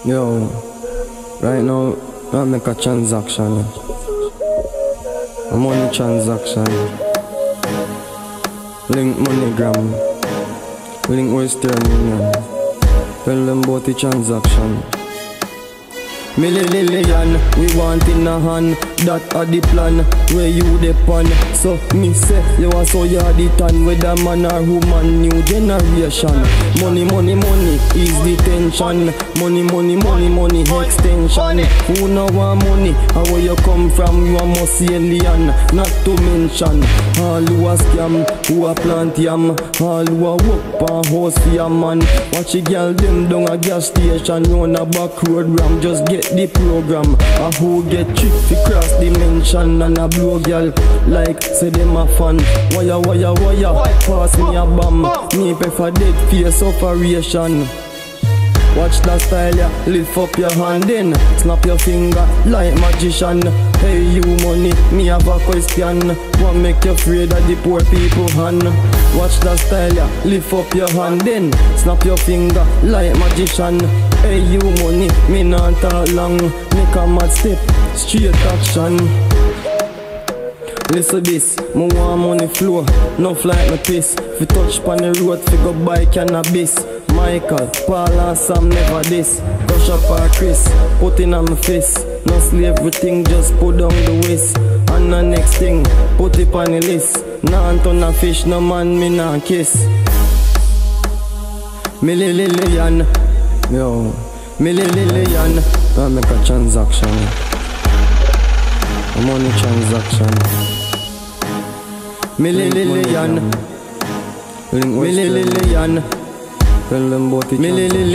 Yo, right now, I make a transaction. A money transaction. Link MoneyGram. Link Western Union. Tell them about the transaction. Million, we want in a hand. That are the plan, where you depend. So me say, you are so yardy tan. Whether man or woman, new generation. Money is the tension. Money, extension. Who know want money? How where you come from? You are most alien. Not to mention all who a scam, who a plant yam, all who a work on house for a man. Watch a girl them down a gas station. You on a back road ram, just get the program. A who get tricked fi cross dimension and a blow girl like say them a fan. Wire, pass me a bomb. Me prefer dead face operation. Watch that style, yeah. Lift up your hand then snap your finger like magician. Hey you money, me have a question. What make you afraid of the poor people hand? Watch that style, yeah. Lift up your hand then snap your finger like magician. Hey you money, me not talk long. Make a mad step, straight action. Listen this, me want money flow, no like me piss. Fi touch pon the road, fi go buy cannabis. Michael, Paul and Sam never this. Crush up our Chris, put in on my fist. No slave everything, just put down the waist. And the next thing, put it on the list. Nah turn a fish, no man me nah kiss. Million, yo, million. I make a transaction. A money transaction. Million. Tell them about it.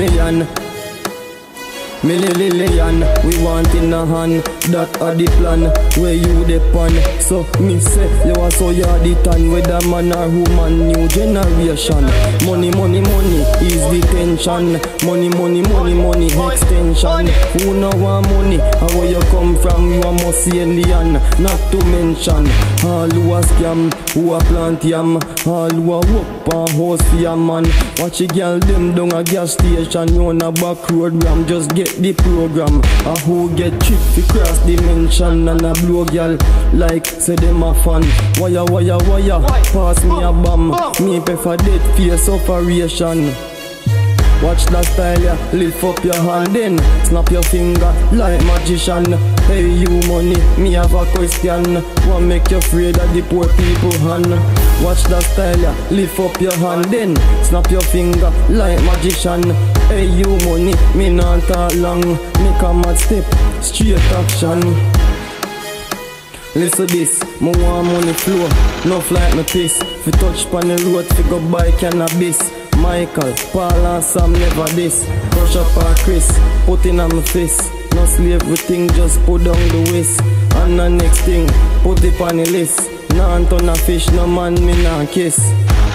Million, we want in a hand. That are the plan, where you depend. So me say, you are so yardy tan. Whether man or woman, new generation. Money is the tension. Money, extension. Who know want money? How where you come from? You are most alien. Not to mention all who a scam, who a plant yam, all who a work on house for a man. Watch a girl them down a gas station. You on a back road ram, just get the program. A who get tricked fi cross dimension and a blow girl like say them a fan. Wire, pass me a bomb. Me prefer dead face operation. Watch that style, yeah. Lift up your hand then snap your finger like magician. Hey you money, me have a question. What make you afraid of the poor people hand? Watch that style, yeah. Lift up your hand then snap your finger like magician. Hey you money, me not talk long. Make a mad step, straight action. Listen this, me want money flow, no like me piss. Fi touch pon the road, fi go buy cannabis. Michael, Paul and Sam never this. Crush up our Chris, put in on my fist. No slave everything, just put down the waist. And the next thing, put it on the list. Nah turn a fish, no man me nah kiss.